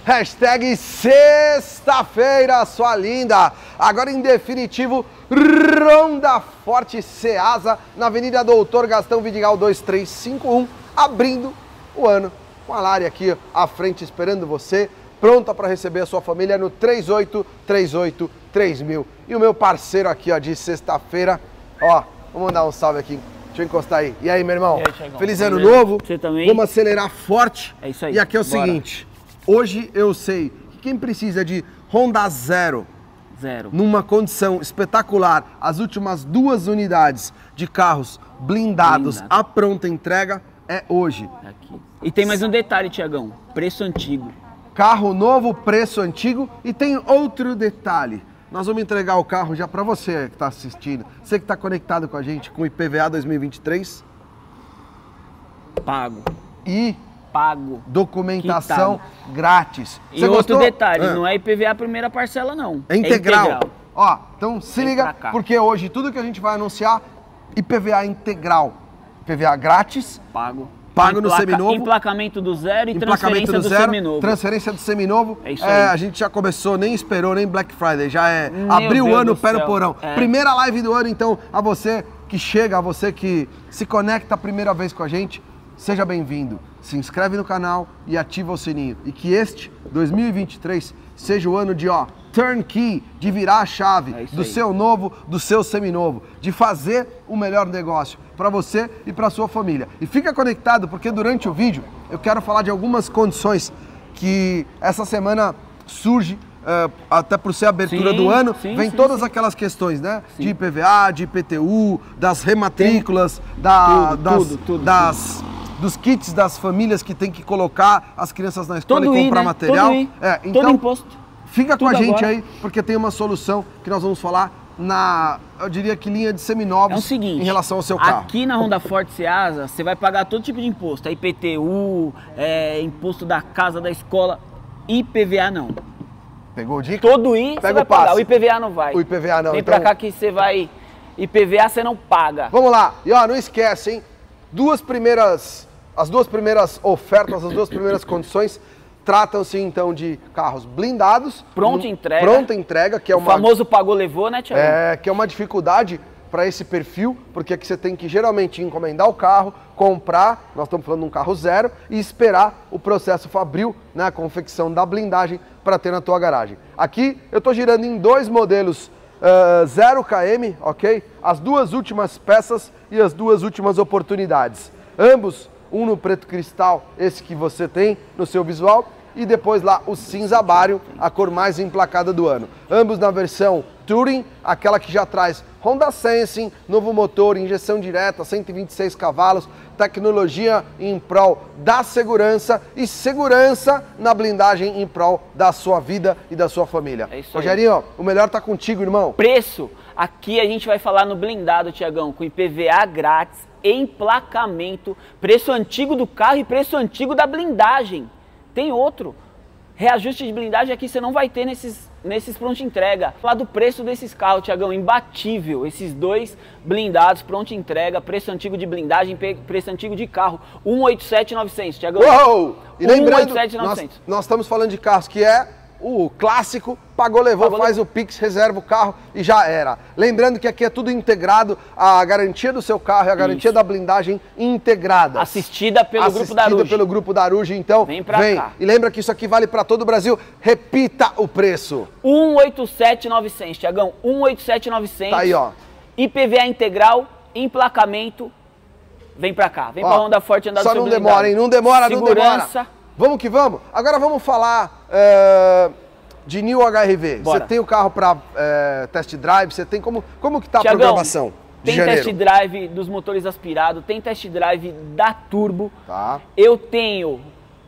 Hashtag sexta-feira, sua linda. Agora em definitivo, Honda Forte Ceasa, na Avenida Doutor Gastão Vidigal 2351, abrindo o ano com a Lari aqui à frente esperando você, pronta para receber a sua família no 38383000. E o meu parceiro aqui, ó, de sexta-feira, ó, vou mandar um salve aqui. Deixa eu encostar aí. E aí, meu irmão? E aí, Thiagão? Feliz ano novo. Você também. Vamos acelerar forte. É isso aí. E aqui é o Bora. seguinte, hoje eu sei que quem precisa de Honda Zero, numa condição espetacular, as últimas 2 unidades de carros blindados à pronta entrega, é hoje. Aqui. E tem mais um detalhe, Thiagão, preço antigo. Carro novo, preço antigo, e tem outro detalhe. Nós vamos entregar o carro já para você que está assistindo, você que está conectado com a gente com o IPVA 2023. Pago. E Pago. documentação Quitado. Grátis. E outro detalhe, não é IPVA a primeira parcela não. É integral. É integral. Ó, então se Vem liga, pra cá. porque hoje tudo que a gente vai anunciar, IPVA integral. IPVA grátis, Pago. pago no seminovo. Emplacamento do zero e Emplacamento transferência do zero, seminovo. transferência do seminovo. É isso aí. A gente já começou, nem esperou, nem Black Friday, já é Meu abriu o Deus ano, do pé no céu. porão. É. Primeira live do ano, então, a você que chega, a você que se conecta a primeira vez com a gente, seja bem-vindo. Se inscreve no canal e ativa o sininho. E que este, 2023, seja o ano de, ó, turnkey, de virar a chave do seu novo, do seu seminovo, de fazer o melhor negócio para você e para sua família. E fica conectado porque durante o vídeo eu quero falar de algumas condições que essa semana surge, até por ser a abertura do ano, vem todas aquelas questões, né? De IPVA, de IPTU, das rematrículas, dos kits das famílias que tem que colocar as crianças na escola Todo e comprar né? material. Todo Então, todo imposto. fica com Tudo a gente agora. aí, porque tem uma solução que nós vamos falar eu diria que linha de seminovos É o seguinte, em relação ao seu carro. aqui na Honda Forte Ceasa, você vai pagar todo tipo de imposto. É IPTU, imposto da casa, da escola. IPVA não. Pegou o dica? Todo I você vai pagar, o IPVA não vai. O IPVA não. Vem então... pra cá que você vai... IPVA você não paga. Vamos lá. E ó, não esquece, hein? As duas primeiras ofertas, as duas primeiras condições tratam-se então de carros blindados. Pronta entrega. Pronta entrega, que é o famoso pagou, levou, né, Thiago? Que é uma dificuldade para esse perfil, porque aqui você tem que geralmente encomendar o carro, comprar, nós estamos falando de um carro zero, e esperar o processo fabril, né, a confecção da blindagem para ter na tua garagem. Aqui eu estou girando em 2 modelos 0 km, ok? As 2 últimas peças e as 2 últimas oportunidades. Ambos, um no preto cristal, esse que você tem no seu visual, e depois lá o cinza bário, a cor mais emplacada do ano. Ambos na versão Touring, aquela que já traz Honda Sensing, novo motor, injeção direta, 126 cavalos, tecnologia em prol da segurança e segurança na blindagem em prol da sua vida e da sua família. É isso aí. Rogerinho, o melhor tá contigo, irmão. Preço, aqui a gente vai falar no blindado, Thiagão, com IPVA grátis, emplacamento, preço antigo do carro e preço antigo da blindagem. Tem outro. Reajuste de blindagem aqui você não vai ter nesses pronto entrega. Falar do preço desses carros, Thiagão, imbatível. Esses 2 blindados, pronto entrega, preço antigo de blindagem, preço antigo de carro, 187.900, Thiagão. Uou! E lembrando, 187.900. nós estamos falando de carros que é o clássico, pagou, levou, faz o Pix, reserva o carro e já era. Lembrando que aqui é tudo integrado, a garantia do seu carro e a garantia da blindagem integrada. Assistida pelo Grupo Daruge. Assistida pelo Grupo Daruge, então vem pra cá. E lembra que isso aqui vale para todo o Brasil. Repita o preço. 187.900, Thiagão, 187.900. Tá aí, ó. IPVA integral, emplacamento, vem pra cá. Vem pra Honda Forte andar do seu seu blindado. Só não demora, hein? Não demora. Segurança. Vamos que vamos. Agora vamos falar de New HRV. Você tem o carro para test drive? Você tem como que tá a programação de janeiro? Tem test drive dos motores aspirados, tem test drive da Turbo. Tá. Eu tenho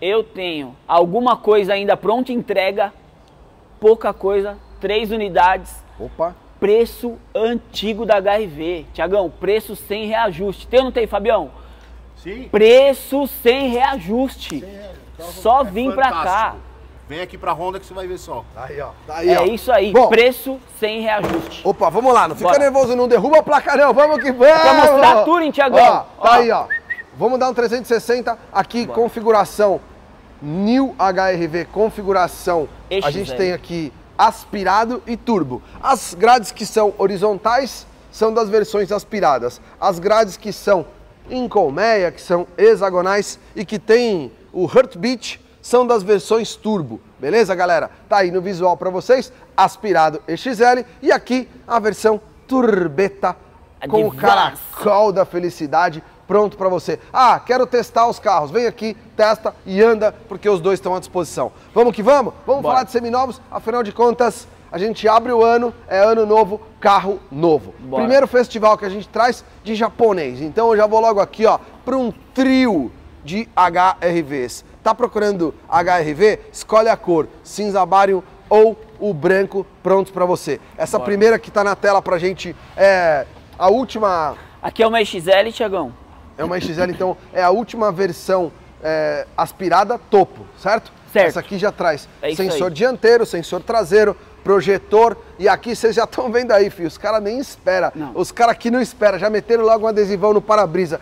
alguma coisa ainda pronta entrega, pouca coisa, 3 unidades. Opa. Preço antigo da HRV. Thiagão, preço sem reajuste. Tem ou não tem, Fabião? Sim. Preço sem reajuste. Só vim pra cá. Vem aqui pra Honda que você vai ver só. Aí, ó. Isso aí. Bom, preço sem reajuste. Opa, vamos lá. Não fica nervoso, não derruba a placa não. Vamos que vamos. Pra mostrar a Touring, Thiagão. Ó, tá aí, ó. Vamos dar um 360 aqui, configuração New HR-V configuração, a gente tem aqui aspirado e turbo. As grades que são horizontais são das versões aspiradas. As grades que são em colmeia, que são hexagonais e que tem o Heartbeat, são das versões turbo. Beleza, galera? Tá aí no visual para vocês, aspirado XL e aqui a versão turbeta com o caracol da felicidade pronto para você. Ah, quero testar os carros. Vem aqui, testa e anda, porque os dois estão à disposição. Vamos que vamos? Vamos falar de seminovos, afinal de contas, a gente abre o ano, é ano novo, carro novo. Bora. Primeiro festival que a gente traz de japonês. Então eu já vou logo aqui, ó, para um trio de HR-Vs. Tá procurando HR-V? Escolhe a cor, cinza barium ou o branco, prontos para você. Essa primeira que tá na tela pra gente é a última... Aqui é uma XL, Thiagão? É uma XL, então é a última versão aspirada topo, certo? Certo. Essa aqui já traz sensor aí. dianteiro, sensor traseiro, projetor, e aqui vocês já estão vendo aí, filho, os caras nem esperam. Os caras aqui não esperam, já meteram logo um adesivão no para-brisa.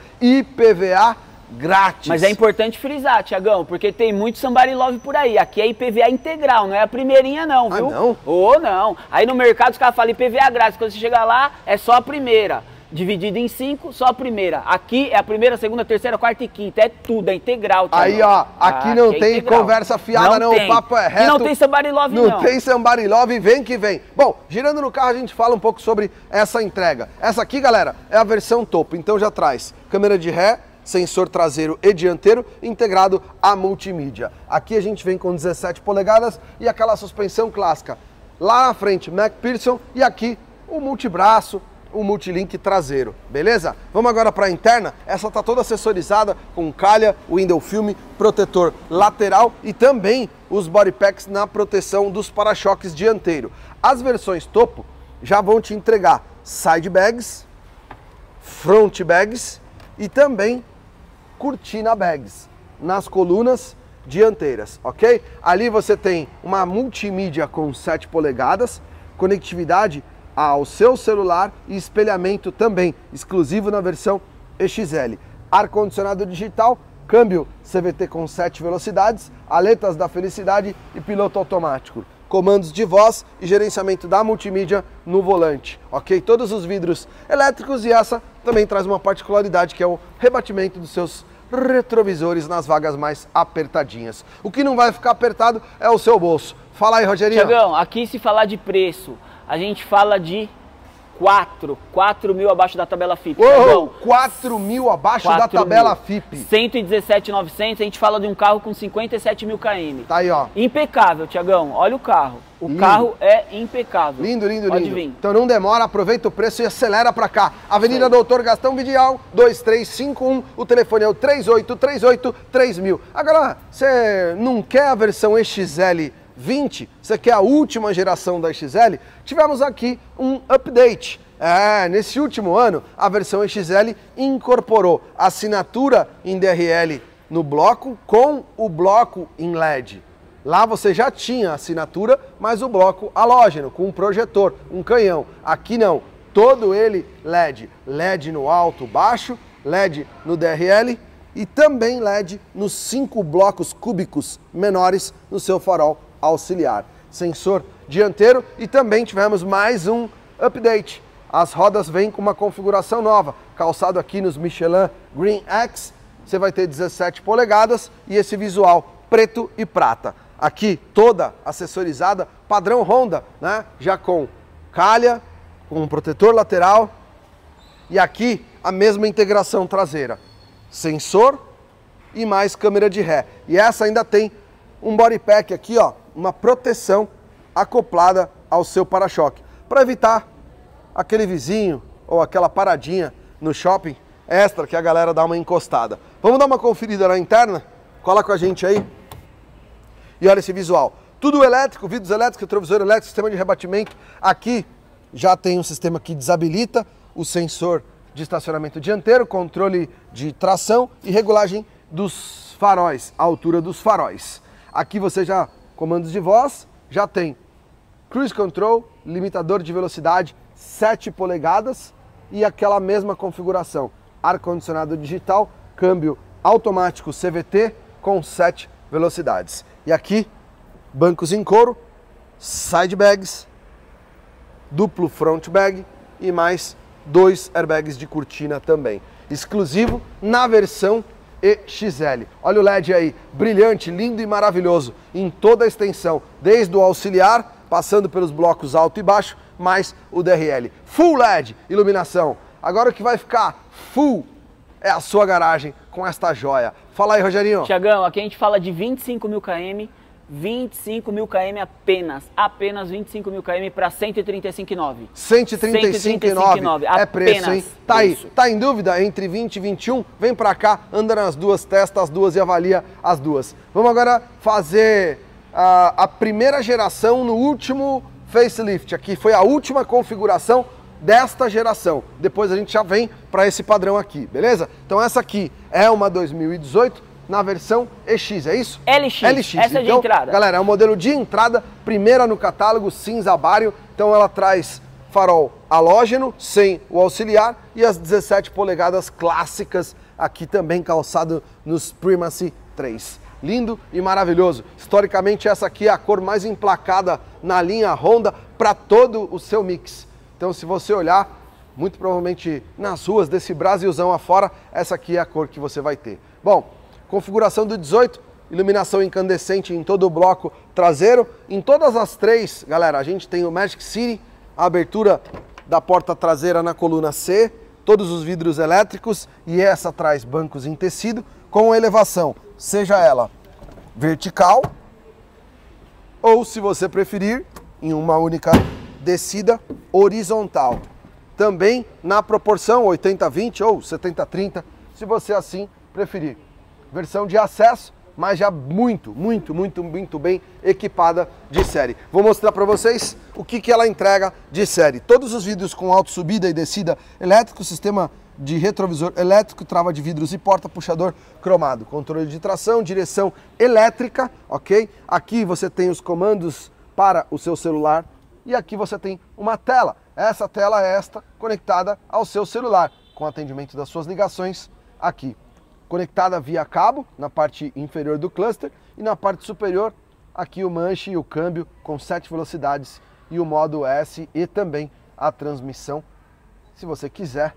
IPVA grátis. Mas é importante frisar, Thiagão, porque tem muito Somebody Love por aí. Aqui é IPVA integral, não é a primeirinha não, viu? Ah, não? Ou não. Aí no mercado os caras falam IPVA grátis, quando você chegar lá é só a primeira. Dividido em 5, só a primeira. Aqui é a primeira, segunda, terceira, quarta e quinta. É tudo, é integral. Thiagão. Aí, ó, aqui não tem integral. Conversa fiada, não. O papo é reto. E não tem Somebody Love, não. Não tem Somebody Love, vem que vem. Bom, girando no carro, a gente fala um pouco sobre essa entrega. Essa aqui, galera, é a versão topo. Então já traz câmera de ré, sensor traseiro e dianteiro, integrado à multimídia. Aqui a gente vem com 17 polegadas e aquela suspensão clássica. Lá na frente, MacPherson, e aqui o multibraço, o multilink traseiro, beleza? Vamos agora para a interna. Essa tá toda acessorizada com calha, window film, protetor lateral e também os body packs na proteção dos para-choques dianteiro. As versões topo já vão te entregar side bags, front bags e também cortina bags nas colunas dianteiras, ok? Ali você tem uma multimídia com 7 polegadas, conectividade ao seu celular e espelhamento também, exclusivo na versão XL. Ar-condicionado digital, câmbio CVT com 7 velocidades, aletas da felicidade e piloto automático. Comandos de voz e gerenciamento da multimídia no volante, ok? Todos os vidros elétricos e essa também traz uma particularidade que é o rebatimento dos seus retrovisores nas vagas mais apertadinhas. O que não vai ficar apertado é o seu bolso. Fala aí, Rogerinho. Thiagão, aqui se falar de preço, a gente fala de 4 mil abaixo da tabela FIP. Uou, 4 mil abaixo da tabela FIP. 117.900, a gente fala de um carro com 57 mil km. Tá aí, ó. Impecável, Thiagão. Olha o carro. O lindo. Carro é impecável. Lindo, lindo, Pode lindo. vir. Então não demora, aproveita o preço e acelera pra cá. Avenida Doutor Gastão Vidigal, 2351. O telefone é o 3838-3000. Agora, você não quer a versão XL 20, você quer a última geração da XL? Tivemos aqui um update. Nesse último ano, a versão XL incorporou assinatura em DRL no bloco com o bloco em LED. Lá você já tinha assinatura, mas o bloco halógeno, com um projetor, um canhão. Aqui não, todo ele LED. LED no alto, baixo, LED no DRL e também LED nos 5 blocos cúbicos menores no seu farol auxiliar. Sensor dianteiro e também tivemos mais um update. As rodas vêm com uma configuração nova. Calçado aqui nos Michelin Green X, você vai ter 17 polegadas e esse visual preto e prata. Aqui toda acessorizada, padrão Honda, né? Já com calha, com um protetor lateral e aqui a mesma integração traseira. Sensor e mais câmera de ré. E essa ainda tem um body pack aqui, ó, uma proteção acoplada ao seu para-choque, para evitar aquele vizinho ou aquela paradinha no shopping extra que a galera dá uma encostada. Vamos dar uma conferida na interna? Cola com a gente aí. E olha esse visual. Tudo elétrico, vidros elétricos, retrovisor elétrico, sistema de rebatimento. Aqui já tem um sistema que desabilita o sensor de estacionamento dianteiro, controle de tração e regulagem dos faróis, a altura dos faróis. Aqui você já, comandos de voz, já tem cruise control, limitador de velocidade, 7 polegadas e aquela mesma configuração. Ar-condicionado digital, câmbio automático CVT com 7 velocidades. E aqui, bancos em couro, side bags, duplo front bag e mais 2 airbags de cortina também. Exclusivo na versão EXL. Olha o LED aí, brilhante, lindo e maravilhoso em toda a extensão, desde o auxiliar, passando pelos blocos alto e baixo, mais o DRL. Full LED, iluminação. Agora o que vai ficar full é a sua garagem com esta joia. Fala aí, Rogerinho. Tiagão, aqui a gente fala de 25 mil km, 25 mil km apenas 25 mil km para 135,9. 135,9 é preço, hein? Tá aí, tá em dúvida entre 20 e 21? Vem pra cá, anda nas duas, testa as duas e avalia as duas. Vamos agora fazer a primeira geração no último facelift. Aqui foi a última configuração desta geração. Depois a gente já vem para esse padrão aqui, beleza? Então essa aqui é uma 2018 na versão EX, é isso? LX, essa é de então, entrada. Galera, é um modelo de entrada, primeira no catálogo, cinza bário. Então ela traz farol halógeno, sem o auxiliar, e as 17 polegadas clássicas, aqui também calçado nos Primacy 3. Lindo e maravilhoso. Historicamente essa aqui é a cor mais emplacada na linha Honda para todo o seu mix. Então se você olhar, muito provavelmente nas ruas desse Brasilzão afora, essa aqui é a cor que você vai ter. Bom, configuração do 18, iluminação incandescente em todo o bloco traseiro. Em todas as três, galera, a gente tem o Magic City, a abertura da porta traseira na coluna C, todos os vidros elétricos, e essa traz bancos em tecido com elevação, seja ela vertical ou, se você preferir, em uma única descida horizontal. Também na proporção 80-20 ou 70-30, se você assim preferir. Versão de acesso, mas já muito bem equipada de série. Vou mostrar para vocês o que ela entrega de série. Todos os vidros com auto subida e descida elétrico, sistema de retrovisor elétrico, trava de vidros e porta, puxador cromado, controle de tração, direção elétrica, ok? Aqui você tem os comandos para o seu celular e aqui você tem uma tela. Essa tela é esta conectada ao seu celular, com atendimento das suas ligações aqui. Conectada via cabo na parte inferior do cluster e na parte superior aqui o manche e o câmbio com 7 velocidades e o modo S e também a transmissão, se você quiser,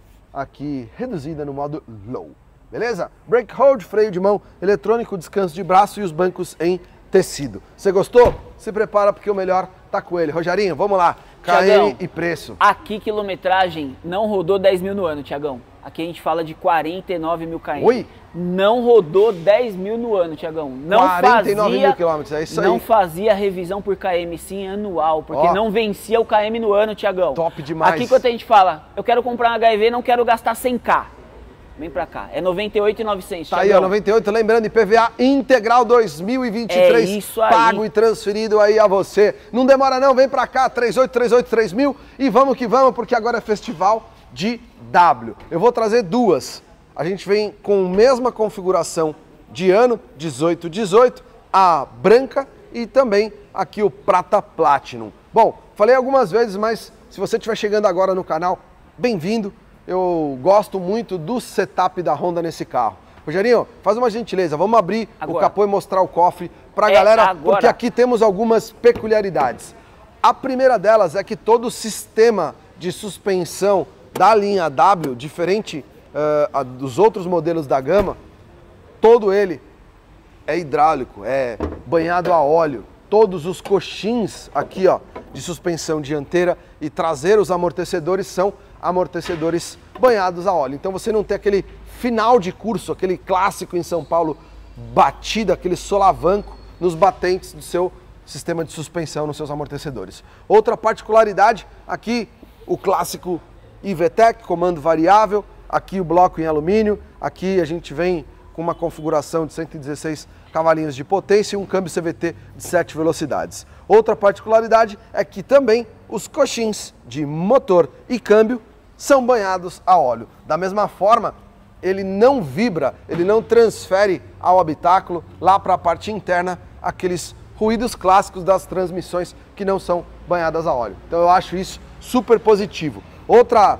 aqui reduzida no modo low, beleza? Brake hold, freio de mão eletrônico, descanso de braço e os bancos em tecido. Você gostou? Se prepara porque o melhor tá com ele. Rogerinho, vamos lá, KM e preço. Aqui quilometragem não rodou 10 mil no ano, Tiagão. Aqui a gente fala de 49 mil km. Oi? Não rodou 10 mil no ano, Tiagão. Não 49 mil quilômetros, é isso aí. Não fazia revisão por KM, sim anual, porque não vencia o KM no ano, Tiagão. Top demais. Aqui quando a gente fala, eu quero comprar um HIV, não quero gastar 100k. Vem pra cá, é 98.900. Tá aí, ó, 98, lembrando, IPVA integral 2023, é isso aí. Pago e transferido aí a você. Não demora não, vem pra cá, 38383000 e vamos que vamos, porque agora é festival de W. Eu vou trazer duas. A gente vem com a mesma configuração de ano, 1818, a branca e também aqui o prata platinum. Bom, falei algumas vezes, mas se você estiver chegando agora no canal, bem-vindo. Eu gosto muito do setup da Honda nesse carro. Rogerinho, faz uma gentileza, vamos abrir o capô e mostrar o cofre pra galera, porque aqui temos algumas peculiaridades. A primeira delas é que todo o sistema de suspensão da linha W, diferente dos outros modelos da gama, todo ele é hidráulico, é banhado a óleo. Todos os coxins aqui, ó, de suspensão dianteira e traseira, os amortecedores são amortecedores banhados a óleo. Então você não tem aquele final de curso, aquele clássico em São Paulo, batida, aquele solavanco nos batentes do seu sistema de suspensão, nos seus amortecedores. Outra particularidade, aqui o clássico IVTEC, comando variável, aqui o bloco em alumínio, aqui a gente vem com uma configuração de 116 cavalinhos de potência e um câmbio CVT de 7 velocidades. Outra particularidade é que também os coxins de motor e câmbio são banhados a óleo. Da mesma forma, ele não vibra, ele não transfere ao habitáculo, lá para a parte interna, aqueles ruídos clássicos das transmissões que não são banhadas a óleo. Então eu acho isso super positivo. Outra,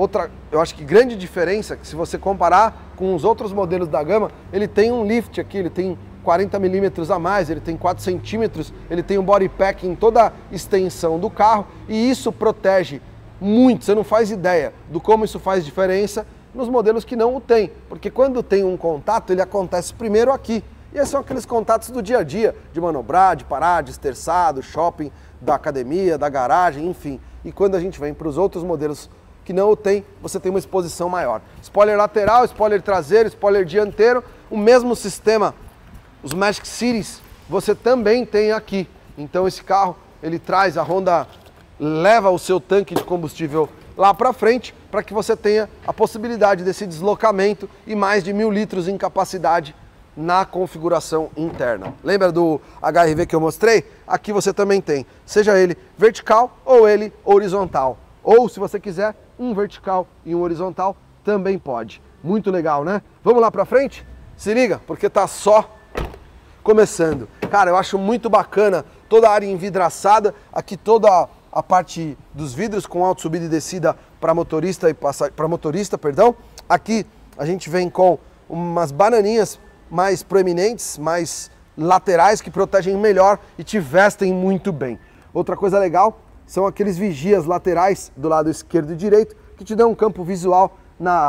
eu acho que grande diferença, que se você comparar com os outros modelos da gama, ele tem um lift aqui, ele tem 40 milímetros a mais, ele tem 4 centímetros, ele tem um body pack em toda a extensão do carro e isso protege muito, você não faz ideia do como isso faz diferença nos modelos que não o tem, porque quando tem um contato, ele acontece primeiro aqui. E esses são aqueles contatos do dia a dia, de manobrar, de parar, de esterçar, do shopping, da academia, da garagem, enfim. E quando a gente vem para os outros modelos que não o tem, você tem uma exposição maior. Spoiler lateral, spoiler traseiro, spoiler dianteiro, o mesmo sistema, os Magic Series, você também tem aqui. Então esse carro, ele traz, a Honda leva o seu tanque de combustível lá para frente, para que você tenha a possibilidade desse deslocamento e mais de 1000 litros em capacidade na configuração interna. Lembra do HRV que eu mostrei? Aqui você também tem, seja ele vertical ou ele horizontal. Ou, se você quiser, um vertical e um horizontal também pode. Muito legal, né? Vamos lá para frente? Se liga, porque tá só começando. Cara, eu acho muito bacana toda a área envidraçada, aqui toda a parte dos vidros com alta subida e descida para motorista perdão. Aqui a gente vem com umas bananinhas mais proeminentes, mais laterais, que protegem melhor e te vestem muito bem. Outra coisa legal são aqueles vigias laterais do lado esquerdo e direito que te dão um campo visual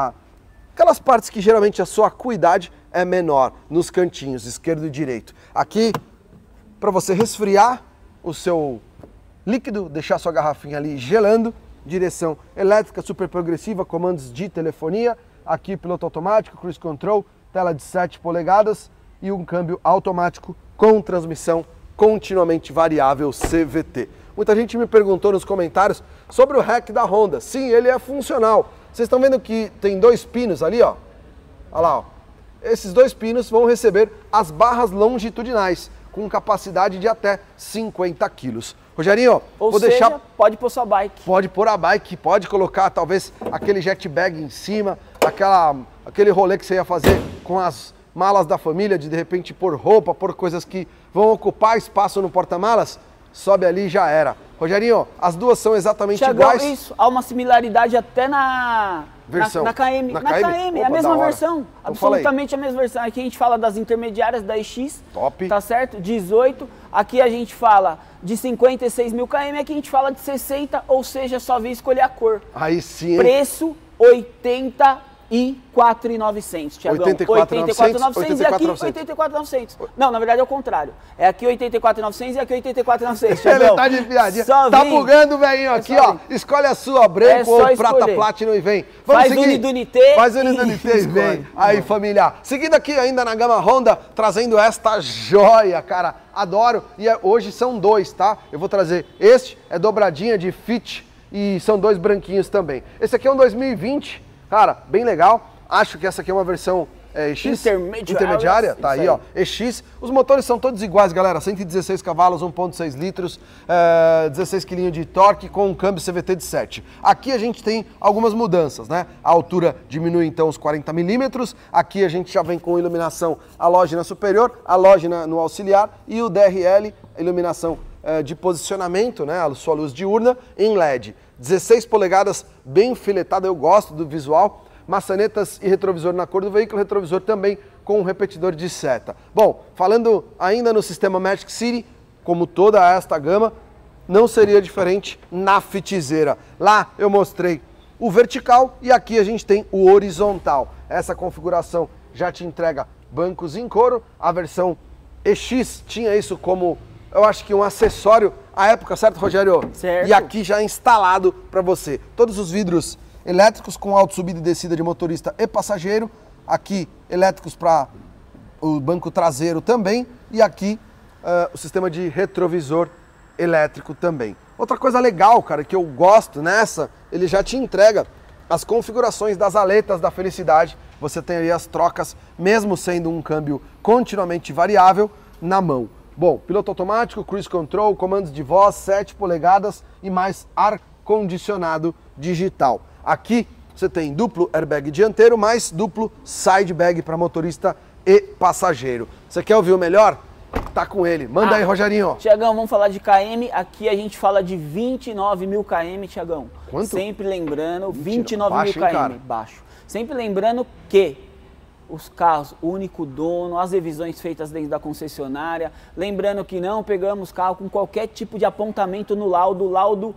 naquelas partes que geralmente a sua acuidade é menor, nos cantinhos esquerdo e direito. Aqui para você resfriar o seu líquido, deixar sua garrafinha ali gelando, direção elétrica super progressiva, comandos de telefonia, aqui piloto automático, cruise control, tela de 7 polegadas e um câmbio automático com transmissão continuamente variável CVT. Muita gente me perguntou nos comentários sobre o rack da Honda. Sim, ele é funcional. Vocês estão vendo que tem 2 pinos ali, ó? Olha lá, ó. Esses 2 pinos vão receber as barras longitudinais, com capacidade de até 50 quilos. Rogerinho, vou deixar... pode pôr sua bike. Pode pôr a bike, pode colocar talvez aquele jet bag em cima, aquele rolê que você ia fazer com as malas da família, de repente pôr roupa, pôr coisas que vão ocupar espaço no porta-malas, sobe ali e já era. Rogerinho, as duas são exatamente iguais. Isso, há uma similaridade até na KM. Na KM, a mesma versão. Absolutamente a mesma versão. Aqui a gente fala das intermediárias da EX. Top. Tá certo? 18. Aqui a gente fala de 56 mil km, aqui a gente fala de 60, ou seja, só vem escolher a cor. Aí sim. Preço 84.900, Thiagão. 84.900 e aqui 84.900. Não, na verdade é o contrário. É aqui 84.900 e aqui 84.900, Thiagão. Ele tá de piadinha. Tá bugando o velhinho aqui, ó. Escolhe a sua, branco ou prata platinum e vem. Vamos faz Unidunité. Faz Unidunité e vem. Aí, família. Seguindo aqui ainda na gama Honda, trazendo esta joia, cara. Adoro. E hoje são 2, tá? Eu vou trazer este, é dobradinha de Fit e são 2 branquinhos também. Esse aqui é um 2020. Cara, bem legal. Acho que essa aqui é uma versão EX intermediária. Tá aí, ó. EX. Os motores são todos iguais, galera. 116 cavalos, 1.6 litros, 16 kg de torque com um câmbio CVT de 7. Aqui a gente tem algumas mudanças, né? A altura diminui então os 40 milímetros. Aqui a gente já vem com iluminação halógena superior, halógena no auxiliar e o DRL, iluminação de posicionamento, né? A sua luz diurna em LED. 16 polegadas, bem filetada, eu gosto do visual. Maçanetas e retrovisor na cor do veículo, retrovisor também com um repetidor de seta. Bom, falando ainda no sistema Magic City, como toda esta gama, não seria diferente na Fitzeira. Lá eu mostrei o vertical e aqui a gente tem o horizontal. Essa configuração já te entrega bancos em couro. A versão EX tinha isso como, eu acho que um acessório à época, certo, Rogério? Certo. E aqui já instalado para você. Todos os vidros elétricos com alta subida e descida de motorista e passageiro. Aqui elétricos para o banco traseiro também. E aqui o sistema de retrovisor elétrico também. Outra coisa legal, cara, que eu gosto nessa, ele já te entrega as configurações das aletas da felicidade. Você tem aí as trocas, mesmo sendo um câmbio continuamente variável, na mão. Bom, piloto automático, cruise control, comandos de voz, 7 polegadas e mais ar-condicionado digital. Aqui você tem duplo airbag dianteiro, mais duplo side bag para motorista e passageiro. Você quer ouvir o melhor? Tá com ele. Manda aí, Rogerinho. Thiagão, vamos falar de KM. Aqui a gente fala de 29 mil km, Thiagão. Quanto? Sempre lembrando, 29 baixo, mil km. Cara. Baixo. Sempre lembrando que os carros, único dono, as revisões feitas dentro da concessionária. Lembrando que não pegamos carro com qualquer tipo de apontamento no laudo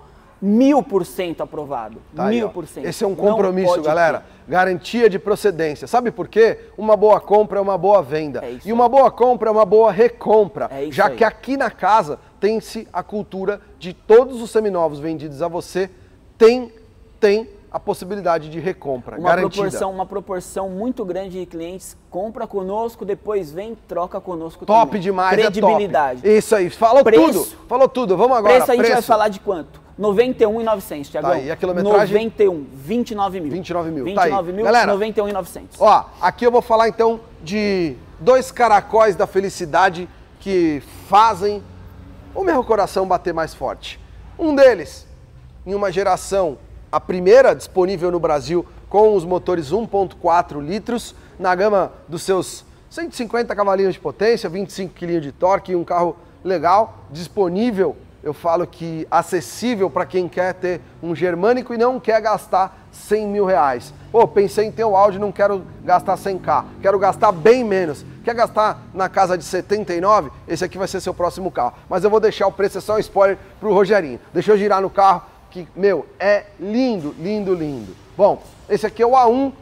1000% aprovado. Tá aí, 1000%. Esse é um compromisso, galera. Garantia de procedência. Sabe por quê? Uma boa compra é uma boa venda. E uma boa compra é uma boa recompra. Já que aqui na casa tem-se a cultura de todos os seminovos vendidos a você tem a possibilidade de recompra garantida. Uma proporção muito grande de clientes compra conosco, depois vem troca conosco top também. Demais, credibilidade. É top. Isso aí, falou tudo. Falou tudo. Vamos agora. Preço a gente vai falar de quanto? 91.900, Thiagão. Tá aí, e a quilometragem? 29 mil. 29 mil. 29 mil, galera, 91.900. Ó, aqui eu vou falar então de dois caracóis da felicidade que fazem o meu coração bater mais forte. Um deles, em uma geração, a primeira disponível no Brasil, com os motores 1.4 litros, na gama dos seus 150 cavalinhos de potência, 25 kg de torque, um carro legal, disponível, eu falo que acessível para quem quer ter um germânico e não quer gastar 100 mil reais. Pô, pensei em ter o Audi, não quero gastar 100k, quero gastar bem menos. Quer gastar na casa de 79? Esse aqui vai ser seu próximo carro. Mas eu vou deixar o preço, é só um spoiler pro Rogerinho. Deixa eu girar no carro, que, meu, é lindo, lindo, lindo. Bom, esse aqui é o A1.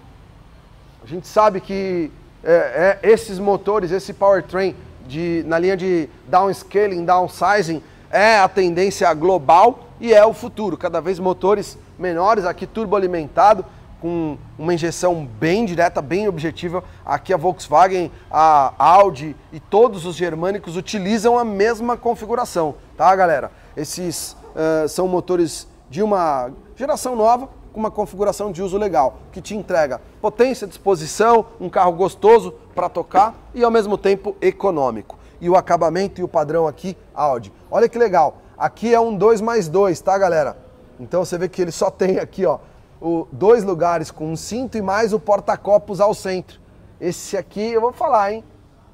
A gente sabe que esses motores, esse powertrain na linha de downscaling, downsizing, é a tendência global e é o futuro. Cada vez motores menores, aqui turboalimentado, com uma injeção bem direta, bem objetiva. Aqui a Volkswagen, a Audi e todos os germânicos utilizam a mesma configuração, tá, galera? Esses são motores de uma geração nova, com uma configuração de uso legal, que te entrega potência, disposição, um carro gostoso para tocar e ao mesmo tempo econômico. E o acabamento e o padrão aqui, Audi. Olha que legal, aqui é um 2+2, tá, galera? Então você vê que ele só tem aqui, ó, dois lugares com um cinto e mais o porta-copos ao centro. Esse aqui, eu vou falar, hein?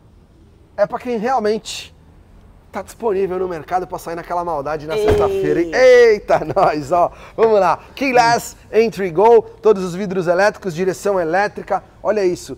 É para quem realmente tá disponível no mercado para sair naquela maldade na sexta-feira, hein? Eita, nós, ó. Vamos lá. Keyless Entry Go, todos os vidros elétricos, direção elétrica. Olha isso,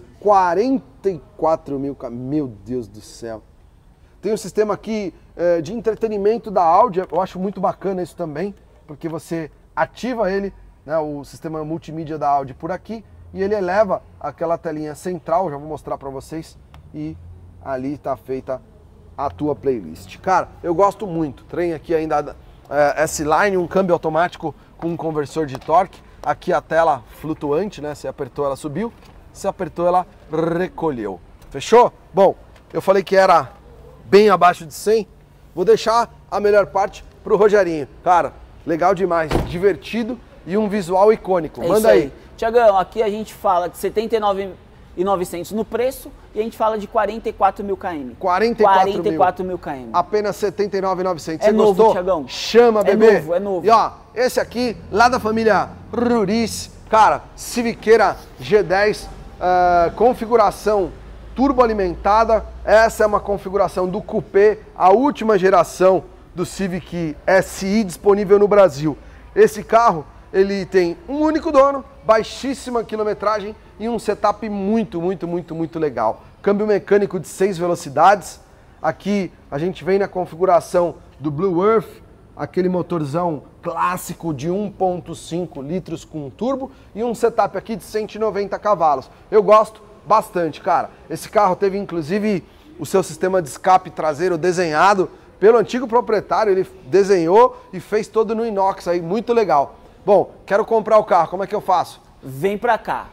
44 mil, meu Deus do céu. Tem um sistema aqui de entretenimento da Audi, eu acho muito bacana isso também, porque você ativa ele, né, o sistema multimídia da Audi por aqui, e ele eleva aquela telinha central, já vou mostrar para vocês, e ali está feita a tua playlist. Cara, eu gosto muito, tem aqui ainda S-Line, um câmbio automático com um conversor de torque, aqui a tela flutuante, né, você apertou ela subiu, você apertou ela recolheu, fechou? Bom, eu falei que era bem abaixo de 100, vou deixar a melhor parte pro Rogerinho. Cara, legal demais, divertido e um visual icônico. Manda aí. Thiagão, aqui a gente fala de 79.900 no preço e a gente fala de 44 mil km. 44 mil km. Apenas 79.900. É novo, gostou? Thiagão. Chama, bebê. É novo, é novo. E ó, esse aqui, lá da família Ruris, cara, Civiqueira G10, configuração turboalimentada. Essa é uma configuração do Coupé, a última geração do Civic SI disponível no Brasil. Esse carro, ele tem um único dono, baixíssima quilometragem e um setup muito legal. Câmbio mecânico de 6 velocidades. Aqui a gente vem na configuração do Blue Earth, aquele motorzão clássico de 1.5 litros com turbo e um setup aqui de 190 cavalos. Eu gosto bastante, cara. Esse carro teve inclusive o seu sistema de escape traseiro desenhado pelo antigo proprietário, ele desenhou e fez todo no inox aí, muito legal. Bom, quero comprar o carro, como é que eu faço? Vem pra cá.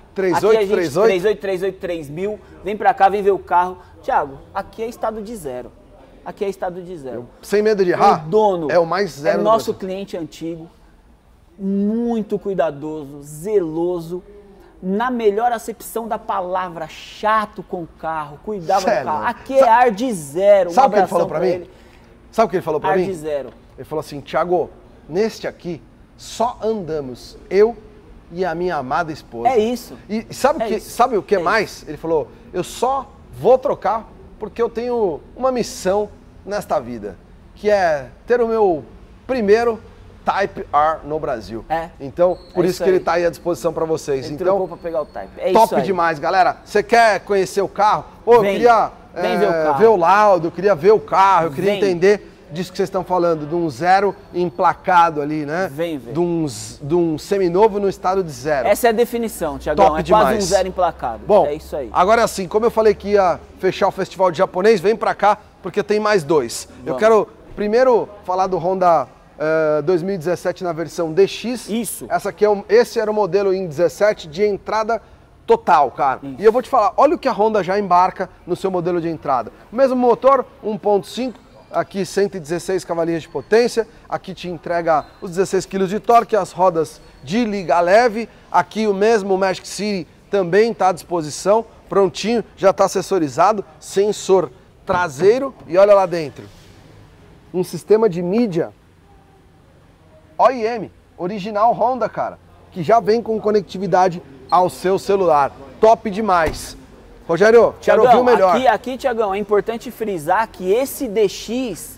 3838? Vem pra cá, vem ver o carro. Thiago, aqui é estado de zero. Aqui é estado de zero. Sem medo de errar? O dono é o mais zero. É nosso cliente antigo, muito cuidadoso, zeloso, na melhor acepção da palavra, chato com o carro, cuidava do carro. Aqui é ar de zero. Sabe o que ele falou pra mim? Sabe o que ele falou pra mim? Ar de zero. Ele falou assim, Thiago, neste aqui só andamos eu e a minha amada esposa. É isso. E sabe o que mais? Ele falou, eu só vou trocar porque eu tenho uma missão nesta vida, que é ter o meu primeiro Type R no Brasil. É. Então, por É isso que ele está aí à disposição para vocês. Ele Então, trocou para pegar o Type. É top isso aí. demais, galera. Você quer conhecer o carro? Pô, eu queria ver o carro. ver o laudo, eu queria ver o carro, eu queria Vem. entender disso que vocês estão falando, de um zero emplacado ali, né? Vem ver. De um seminovo no estado de zero. Essa é a definição, Tiagão. Top É demais. quase um zero emplacado. Bom, é isso aí. agora assim, como eu falei que ia fechar o festival de japonês, vem pra cá porque tem mais dois. Eu quero primeiro falar do Honda 2017 na versão DX. Isso. Essa aqui esse era o modelo em 17 de entrada total, cara. Isso. E eu vou te falar, olha o que a Honda já embarca no seu modelo de entrada. O mesmo motor, 1.5, aqui 116 cavalinhos de potência, aqui te entrega os 16 kg de torque, as rodas de liga leve, aqui o mesmo Magic City também está à disposição, prontinho, já está acessorizado, sensor traseiro e olha lá dentro, um sistema de mídia OEM, original Honda, cara, que já vem com conectividade ao seu celular, top demais. Rogério, quero ouvir o melhor. Aqui, Tiagão, é importante frisar que esse DX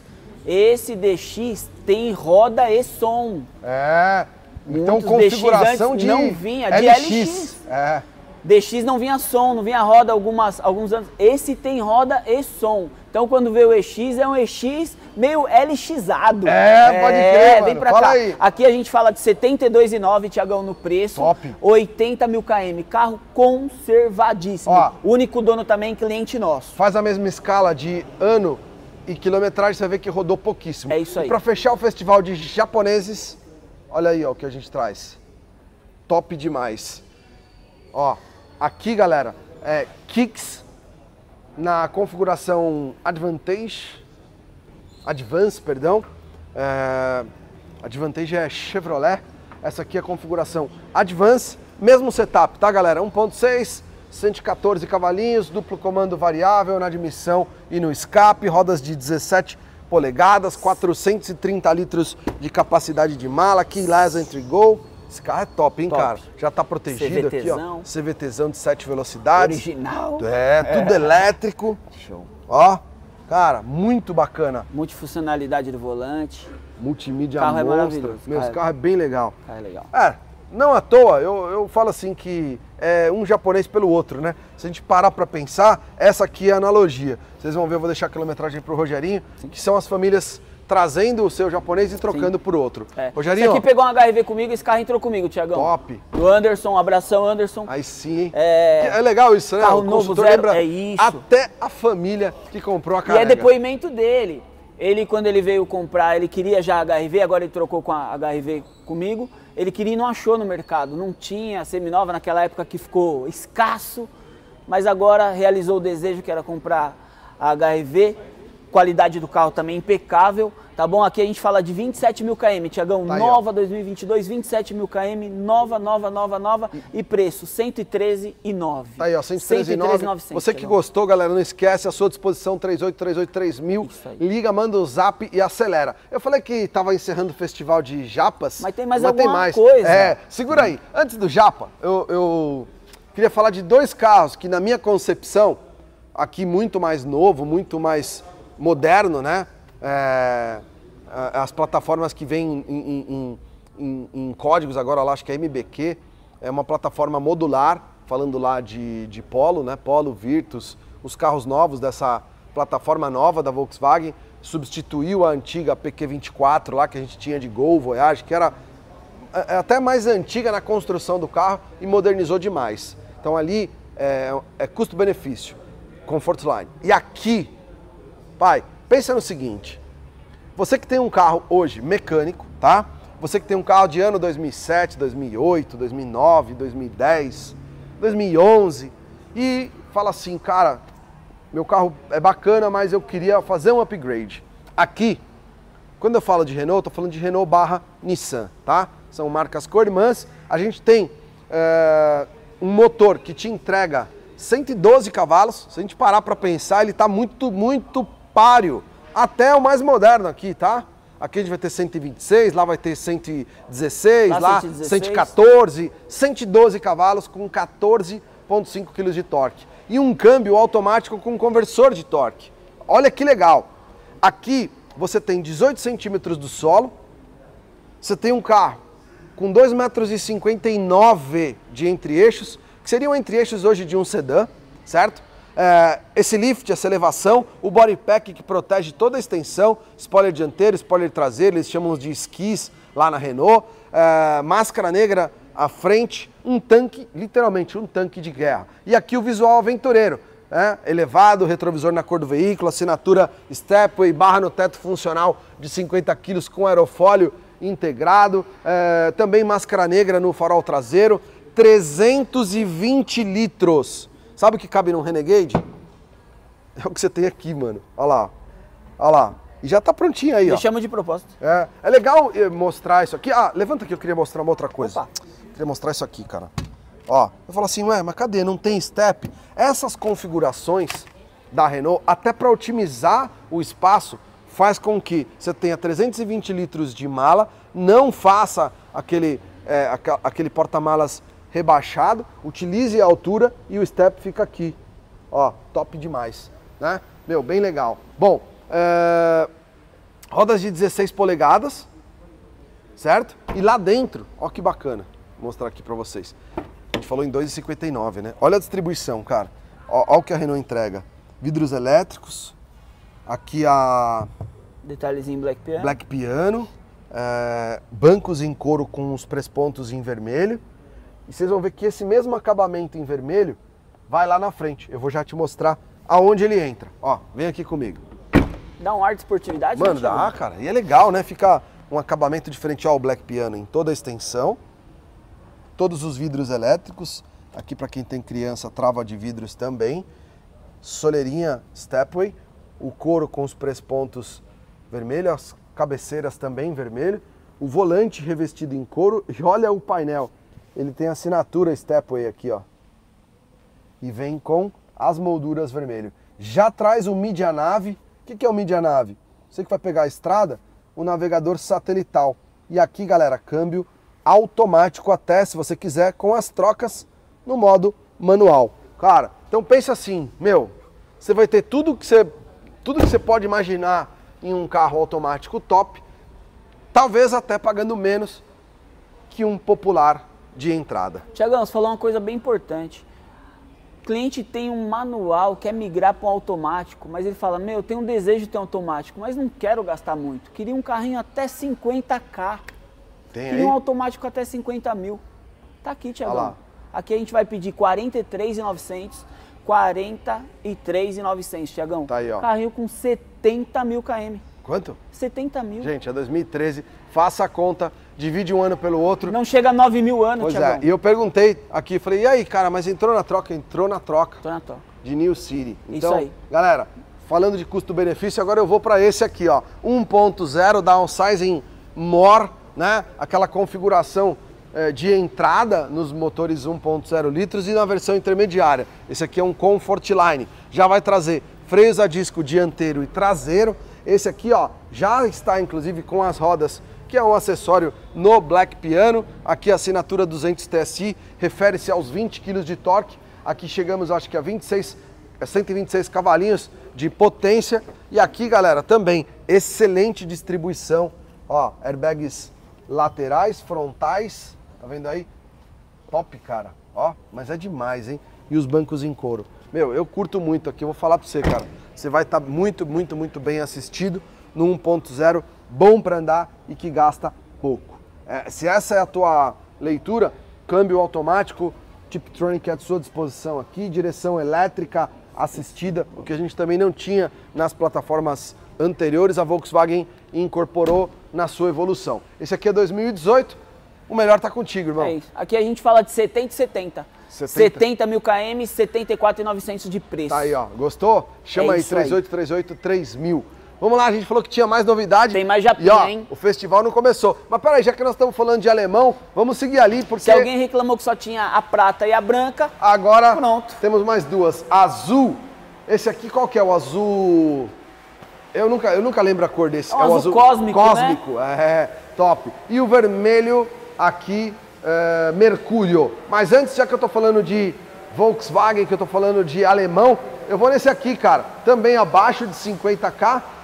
tem roda e som. É, então Muitos configuração DX de não vinha, de LX. É. DX não vinha som, não vinha roda alguns anos. Esse tem roda e som. Então quando vê o EX, é um EX meio LXado. É, pode crer, mano. Vem pra Fala cá. aí. Aqui a gente fala de 72,9, Tiagão, no preço. Top. 80 mil km. Carro conservadíssimo. Ó. Único dono também, cliente nosso. Faz a mesma escala de ano e quilometragem, você vê que rodou pouquíssimo. É isso aí. E pra fechar o festival de japoneses, olha aí ó, o que a gente traz. Top demais. Ó, aqui galera, Kicks na configuração Advantage, Advance, perdão. Advantage é Chevrolet. Essa aqui é a configuração Advance. Mesmo setup, tá galera? 1.6, 114 cavalinhos, duplo comando variável na admissão e no escape, rodas de 17 polegadas, 430 litros de capacidade de mala, keyless entry go. Esse carro é top, hein, Top. cara? Já tá protegido aqui, ó. CVTzão. CVTzão de 7 velocidades. Original. Tudo elétrico. Show. Ó, cara, muito bacana. Multifuncionalidade do volante. Multimídia Carro é monstra. maravilhoso. Meu, esse Carro carro é bem legal. É legal. Não à toa, eu falo assim que é um japonês pelo outro, né? Se a gente parar pra pensar, essa aqui é a analogia. Vocês vão ver, eu vou deixar a quilometragem pro Rogerinho, que são as famílias trazendo o seu japonês e trocando por outro. Rogerinho, esse aqui pegou um HRV comigo, esse carro entrou comigo, Tiagão. top. Do Anderson, um abração, Anderson. Aí sim, hein? É legal isso, né? carro O novo, consultor zero, lembra é isso. até a família que comprou a E carrega. é depoimento dele. Ele, quando ele veio comprar, ele queria já a HRV, agora ele trocou com a HRV comigo. Ele queria e não achou no mercado, não tinha seminova naquela época que ficou escasso, mas agora realizou o desejo que era comprar a HRV. Qualidade do carro também impecável, tá bom? Aqui a gente fala de 27 mil km, Tiagão, Tá nova 2022, 27 mil km, nova e preço 113,9. Tá aí, ó, 113,9. Você que gostou, galera, não esquece, à sua disposição 38383000. Liga, manda o zap e acelera. Eu falei que tava encerrando o festival de japas. Mas tem mais alguma coisa. Segura aí. Antes do japa, eu queria falar de dois carros que na minha concepção, aqui muito mais novo, muito mais moderno, né? As plataformas que vêm em códigos agora, lá, acho que é MBQ, é uma plataforma modular, falando lá de Polo, né? Polo, Virtus, os carros novos dessa plataforma nova da Volkswagen, substituiu a antiga PQ24 lá que a gente tinha de Gol, Voyage, que era até mais antiga na construção do carro e modernizou demais. Então ali é custo-benefício, Comfortline. E aqui, pai, pensa no seguinte, você que tem um carro hoje mecânico, tá? Você que tem um carro de ano 2007, 2008, 2009, 2010, 2011 e fala assim, cara, meu carro é bacana, mas eu queria fazer um upgrade. Aqui, quando eu falo de Renault, eu tô falando de Renault barra Nissan, tá? São marcas co-irmãs. A gente tem um motor que te entrega 112 cavalos. Se a gente parar para pensar, ele tá muito páreo. Até o mais moderno aqui, tá? Aqui a gente vai ter 126, lá vai ter 116, lá 114, 112 cavalos com 14,5 kg de torque. E um câmbio automático com conversor de torque. Olha que legal. Aqui você tem 18 centímetros do solo, você tem um carro com 2,59 m de entre-eixos, que seriam entre-eixos hoje de um sedã, certo? Esse lift, essa elevação, o body pack que protege toda a extensão, spoiler dianteiro, spoiler traseiro, eles chamam de skis lá na Renault, máscara negra à frente, um tanque, literalmente um tanque de guerra. E aqui o visual aventureiro, elevado, retrovisor na cor do veículo, assinatura Stepway, barra no teto funcional de 50 kg com aerofólio integrado, também máscara negra no farol traseiro, 320 litros. Sabe o que cabe num Renegade? É o que você tem aqui, mano. Olha lá, olha lá. E já tá prontinho aí, ó. Deixamos de propósito. É legal mostrar isso aqui. Ah, levanta aqui, eu queria mostrar uma outra coisa. Opa. Queria mostrar isso aqui, cara. Ó, eu falo assim, ué, mas cadê? Não tem step? Essas configurações da Renault, até para otimizar o espaço, faz com que você tenha 320 litros de mala, não faça aquele porta-malas rebaixado, utilize a altura e o step fica aqui. Ó, top demais, né? Meu, bem legal. Bom, rodas de 16 polegadas, certo? E lá dentro, ó que bacana, vou mostrar aqui pra vocês. A gente falou em 2,59, né? Olha a distribuição, cara. Ó o que a Renault entrega. Vidros elétricos, aqui a... Detalhezinho Black Piano. Black Piano, bancos em couro com os prespontos em vermelho. E vocês vão ver que esse mesmo acabamento em vermelho vai lá na frente. Eu vou já te mostrar aonde ele entra. Ó, vem aqui comigo. Dá um ar de esportividade? Mano, dá, cara. E é legal, né? Fica um acabamento diferente. Ó, o Black Piano em toda a extensão. Todos os vidros elétricos. Aqui para quem tem criança, trava de vidros também. Soleirinha Stepway. O couro com os prespontos vermelhos. As cabeceiras também vermelho. O volante revestido em couro. E olha o painel. Ele tem a assinatura Stepway aqui, ó. E vem com as molduras vermelho. Já traz o Media Nav. O que é o Media Nav? Você que vai pegar a estrada, o navegador satelital. E aqui, galera, câmbio automático até, se você quiser, com as trocas no modo manual. Cara, então pensa assim, meu, você vai ter tudo que você pode imaginar em um carro automático top, talvez até pagando menos que um popular de entrada. Tiagão, você falou uma coisa bem importante. O cliente tem um manual, quer migrar para um automático, mas ele fala, meu, eu tenho um desejo de ter um automático, mas não quero gastar muito. Queria um carrinho até 50k. Queria um automático até 50 mil. Tá aqui, Tiagão. Aqui a gente vai pedir 43.900, 43.900, Tiagão. Tá aí, ó. Carrinho com 70 mil km. Quanto? 70 mil. Gente, é 2013, faça a conta, divide um ano pelo outro. Não chega a 9 mil anos, Pois Tiagão. e eu perguntei aqui, falei, e aí, cara, mas entrou na troca? Entrou na troca. Tô na troca. De New City. Isso Então, aí. galera, falando de custo-benefício, agora eu vou para esse aqui, ó. 1.0, downsizing more, né? Aquela configuração de entrada nos motores 1.0 litros e na versão intermediária. Esse aqui é um Comfort Line. Já vai trazer freios a disco dianteiro e traseiro. Esse aqui, ó, já está inclusive com as rodas, que é um acessório no Black Piano. Aqui a assinatura 200 TSI, refere-se aos 20 kg de torque. Aqui chegamos, acho que a 126 cavalinhos de potência. E aqui, galera, também excelente distribuição. Ó, airbags laterais, frontais, tá vendo aí? Top, cara. Ó, mas é demais, hein? E os bancos em couro. Meu, eu curto muito aqui, eu vou falar pra você, cara. Você vai estar muito bem assistido no 1.0, bom para andar e que gasta pouco. Se essa é a tua leitura, câmbio automático, Tiptronic à sua disposição aqui, direção elétrica assistida, o que a gente também não tinha nas plataformas anteriores, a Volkswagen incorporou na sua evolução. Esse aqui é 2018, o melhor tá contigo, irmão. É isso. Aqui a gente fala de 70 e 70. 70 mil km, 74.900 de preço. Tá aí, ó. Gostou? Chama aí, 3838-3000. Vamos lá, a gente falou que tinha mais novidade. Tem mais japinha, e, ó, hein? O festival não começou. Mas peraí, já que nós estamos falando de alemão, vamos seguir ali, porque... Se alguém reclamou que só tinha a prata e a branca, agora pronto. Temos mais duas. Azul. Esse aqui qual que é? O azul... Eu nunca lembro a cor desse. É o azul cósmico, cósmico, né? Top. E o vermelho aqui... Mercúrio. Mas antes, já que eu tô falando de Volkswagen, que eu tô falando de alemão, eu vou nesse aqui, cara, também abaixo de 50k,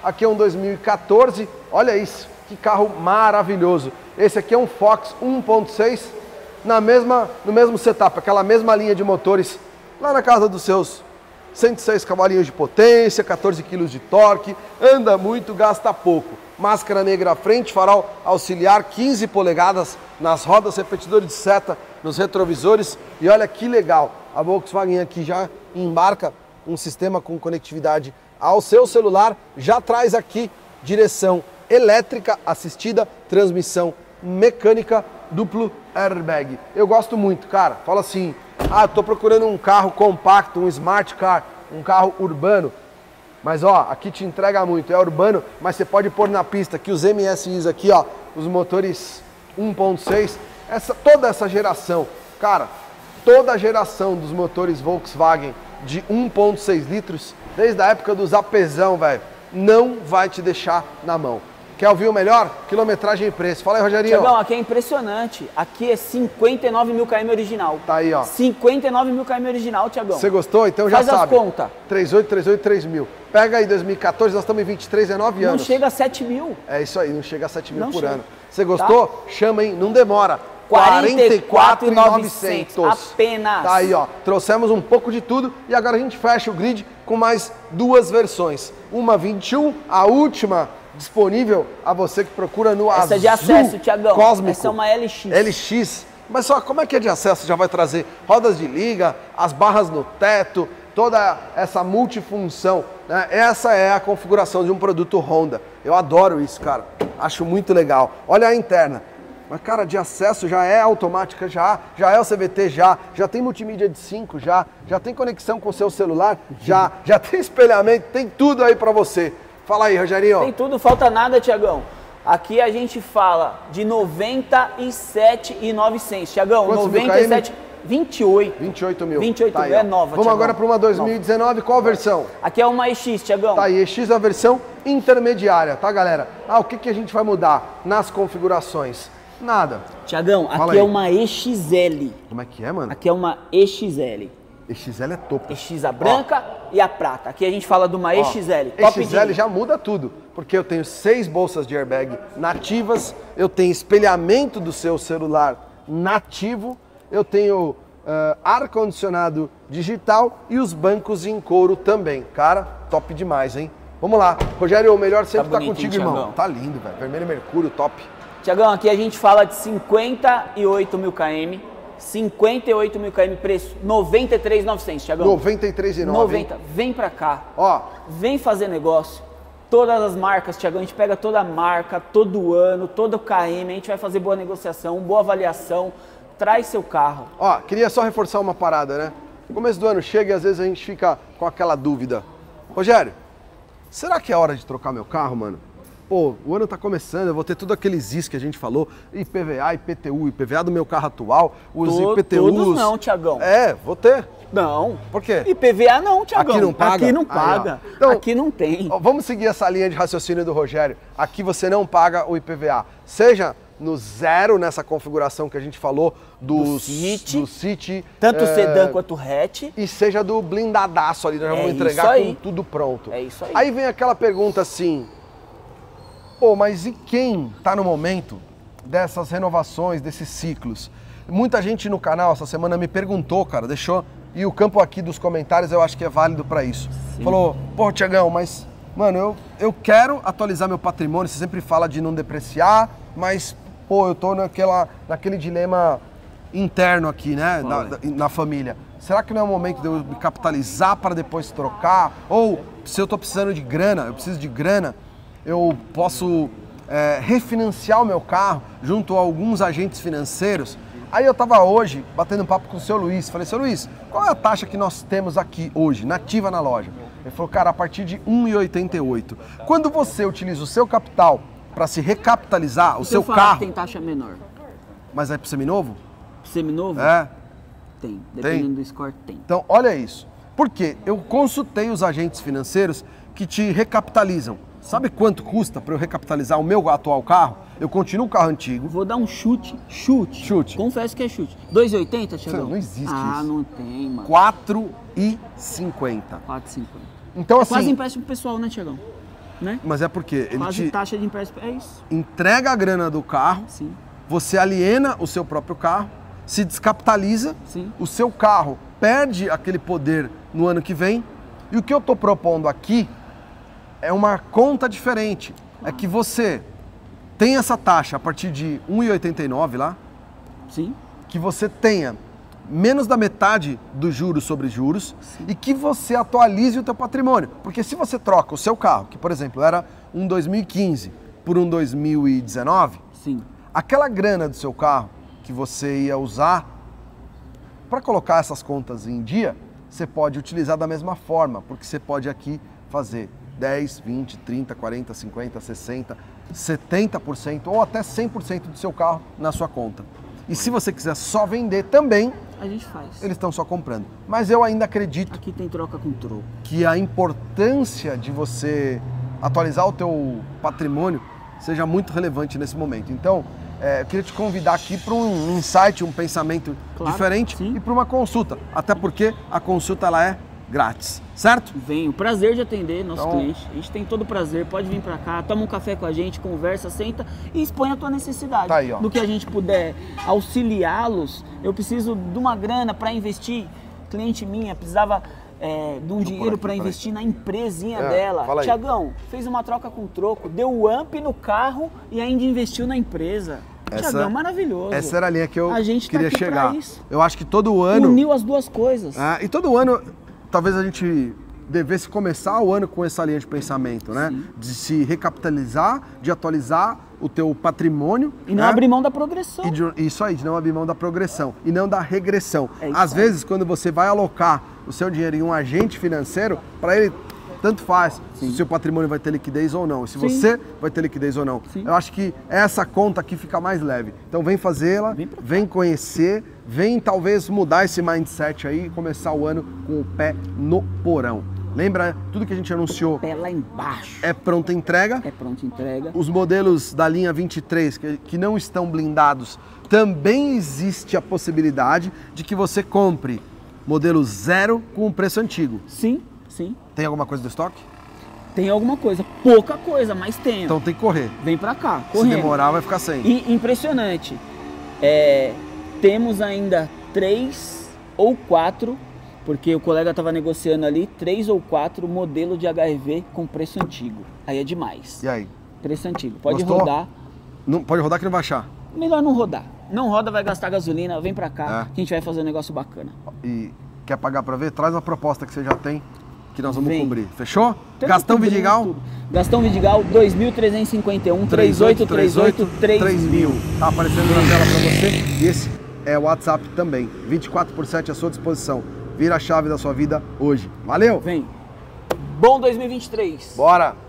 Aqui é um 2014, olha isso, que carro maravilhoso. Esse aqui é um Fox 1.6, no mesmo setup, aquela mesma linha de motores, lá na casa dos seus 106 cavalinhos de potência, 14 kg de torque, anda muito, gasta pouco. Máscara negra à frente, farol auxiliar, 15 polegadas nas rodas, repetidor de seta nos retrovisores. E olha que legal, a Volkswagen aqui já embarca um sistema com conectividade ao seu celular, já traz aqui direção elétrica assistida, transmissão mecânica, duplo airbag. Eu gosto muito, cara. Fala assim, eu tô procurando um carro compacto, um smart car, um carro urbano. Mas ó, aqui te entrega muito, é urbano, mas você pode pôr na pista que os MSIs aqui, ó, os motores 1.6, toda essa geração, cara, toda a geração dos motores Volkswagen de 1.6 litros, desde a época dos apesão, velho, não vai te deixar na mão. Quer ouvir o melhor? Quilometragem e preço. Fala aí, Rogerinho. Tiagão, aqui é impressionante. Aqui é 59 mil km original. Tá aí, ó. 59 mil km original, Tiagão. Você gostou? Então já sabe. Faz as contas. 38, 38, 3 mil. Pega aí 2014, nós estamos em 23, 19 anos. Não chega a 7 mil. É isso aí, não chega a 7 mil não por chega. ano. Você gostou? Tá? Chama, hein? Não demora. 44.900 apenas. Tá aí, ó. Trouxemos um pouco de tudo e agora a gente fecha o grid com mais duas versões. Uma 21, a última disponível a você que procura no azul. Essa é de acesso, Tiagão. Cósmico. Essa é uma LX. LX. Mas só como é que é de acesso? Já vai trazer rodas de liga, as barras no teto, toda essa multifunção, né? Essa é a configuração de um produto Honda. Eu adoro isso, cara. Acho muito legal. Olha a interna. Mas, cara, de acesso já é automática, já é o CVT, já tem multimídia de 5, já tem conexão com o seu celular, já tem espelhamento, tem tudo aí pra você. Fala aí, Rogerinho. Tem tudo, falta nada, Tiagão. Aqui a gente fala de 97.900. Tiagão, 97, 28. 28 mil. 28 tá mil, aí, é nova, Vamos Tiagão. agora para uma 2019, qual versão? Aqui é uma EX, Tiagão. Tá aí, EX é a versão intermediária, tá, galera? O que a gente vai mudar nas configurações? Nada. Tiagão, aqui é uma EXL. Como é que é, mano? Aqui é uma EXL. EXL é topo. EX a branca e a prata. Aqui a gente fala de uma EXL. Top EXL já muda tudo, porque eu tenho 6 bolsas de airbag nativas, eu tenho espelhamento do seu celular nativo, eu tenho ar-condicionado digital e os bancos em couro também. Cara, top demais, hein? Vamos lá. Rogério, o melhor sempre tá contigo, irmão. Tiagão. Tá lindo, velho. Vermelho Mercúrio, top. Tiagão, aqui a gente fala de 58 mil km. 58 mil km, preço 93.900, Tiagão. 93.900. 90. Vem pra cá. Ó. Vem fazer negócio. Todas as marcas, Tiagão, a gente pega toda a marca, todo ano, todo KM, a gente vai fazer boa negociação, boa avaliação. Traz seu carro. Ó, queria só reforçar uma parada, né? No começo do ano chega e às vezes a gente fica com aquela dúvida. Rogério, será que é hora de trocar meu carro, mano? Pô, o ano tá começando, eu vou ter tudo aqueles IS que a gente falou, IPVA, IPTU, IPVA do meu carro atual, os IPTUs. Todos não, Tiagão. É, vou ter. Não. Por quê? IPVA não, Tiagão. Aqui não paga? Aqui não paga. Aí, então, aqui não tem. Vamos seguir essa linha de raciocínio do Rogério. Aqui você não paga o IPVA. Seja no zero, nessa configuração que a gente falou do City. Tanto sedã quanto hatch. E seja do blindadaço ali, nós vamos entregar com tudo pronto. É isso aí. Aí vem aquela pergunta assim, pô, mas e quem está no momento dessas renovações, desses ciclos? Muita gente no canal essa semana me perguntou, cara, deixou, e o campo aqui dos comentários eu acho que é válido para isso. Sim. Falou, pô, Tiagão, mas, mano, eu quero atualizar meu patrimônio, você sempre fala de não depreciar, mas, pô, eu tô naquele dilema interno aqui, né, na família. Será que não é o momento de eu me capitalizar para depois trocar? Ou, se eu tô precisando de grana, eu preciso de grana, eu posso refinanciar o meu carro junto a alguns agentes financeiros. Aí eu tava hoje batendo um papo com o seu Luiz, falei, seu Luiz, qual é a taxa que nós temos aqui hoje, nativa na loja? Ele falou, cara, a partir de 1,88. Quando você utiliza o seu capital para se recapitalizar, o seu carro... tem taxa menor. Mas é para seminovo? Seminovo? É. Tem, dependendo do score tem. Então, olha isso. Por quê? Eu consultei os agentes financeiros que te recapitalizam. Sabe quanto custa para eu recapitalizar o meu atual carro? Eu continuo o carro antigo. Vou dar um chute. Confesso que é chute. 2,80, Tiagão? Não existe isso. Não tem, mano. 4,50. 4,50. Então, assim... Quase empréstimo pro pessoal, né, Tiagão? né? Mas é porque ele Quase te taxa de empréstimo, é isso. entrega a grana do carro, Sim, você aliena o seu próprio carro, se descapitaliza, sim. o seu carro perde aquele poder no ano que vem. E o que eu estou propondo aqui é uma conta diferente. É que você tem essa taxa a partir de 1,89 lá, Sim, que você tenha menos da metade dos juros sobre juros e que você atualize o teu patrimônio. Porque se você troca o seu carro, que por exemplo era um 2015 por um 2019, sim. aquela grana do seu carro que você ia usar para colocar essas contas em dia, você pode utilizar da mesma forma, porque você pode aqui fazer 10, 20, 30, 40, 50, 60, 70% ou até 100% do seu carro na sua conta. E se você quiser só vender também, A gente faz. eles estão só comprando. Mas eu ainda acredito Aqui tem troca com troco. que a importância de você atualizar o teu patrimônio seja muito relevante nesse momento. Então, eu queria te convidar aqui para um insight, um pensamento Claro, diferente sim. e para uma consulta. Até porque a consulta ela é grátis, certo? Vem, o prazer de atender nosso Então- cliente. A gente tem todo o prazer, pode vir pra cá, toma um café com a gente, conversa, senta e expõe a tua necessidade. Tá aí, ó. No que a gente puder auxiliá-los, eu preciso de uma grana para investir. Cliente minha precisava de um dinheiro aqui, para peraí. investir na empresinha É, dela. fala aí. Tiagão, fez uma troca com troco, deu o AMP no carro e ainda investiu na empresa. Tiagão, maravilhoso. Essa era a linha que eu A gente tá queria aqui pra chegar. isso. Eu acho que todo ano... Uniu as duas coisas. E todo ano, talvez a gente devesse começar o ano com essa linha de pensamento, né? Sim. De se recapitalizar, de atualizar o teu patrimônio. E não né? abrir mão da progressão. Isso aí, de não abrir mão da progressão e não da regressão. É isso Às aí. vezes, quando você vai alocar o seu dinheiro em um agente financeiro, para ele tanto faz se o seu patrimônio vai ter liquidez ou não, se Sim. você vai ter liquidez ou não. Sim. Eu acho que essa conta aqui fica mais leve. Então vem fazê-la, Vem pra cá. vem conhecer, vem talvez mudar esse mindset aí e começar o ano com o pé no porão. Lembra, tudo que a gente anunciou Pé lá embaixo. é pronta entrega. É pronta entrega. Os modelos da linha 23 que não estão blindados, também existe a possibilidade de que você compre modelo zero com o preço antigo. Sim, sim. Tem alguma coisa do estoque? Tem alguma coisa. Pouca coisa, mas tem. Então tem que correr. Vem pra cá, Se correndo. demorar, vai ficar sem. E impressionante. Temos ainda 3 ou 4, porque o colega estava negociando ali, 3 ou 4 modelos de HRV com preço antigo. Aí é demais. E aí? Preço antigo. Pode Gostou? rodar. Não, pode rodar que não vai achar. Melhor não rodar. Não roda, vai gastar gasolina. Vem pra cá, É. que a gente vai fazer um negócio bacana. E quer pagar para ver? Traz uma proposta que você já tem, que nós vamos Vem. cobrir. Fechou? Tamo Gastão cobrindo Vidigal, tudo. Gastão Vidigal, 2.351, 3838 3000. Tá aparecendo na tela para você. E esse é o WhatsApp também. 24/7 à sua disposição. Vira a chave da sua vida hoje. Valeu? Vem. Bom 2023. Bora!